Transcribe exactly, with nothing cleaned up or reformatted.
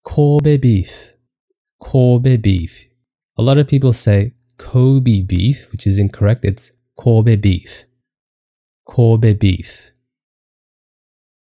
Kobe beef. Kobe beef. A lot of people say Kobe beef, which is incorrect. It's Kobe beef. Kobe beef.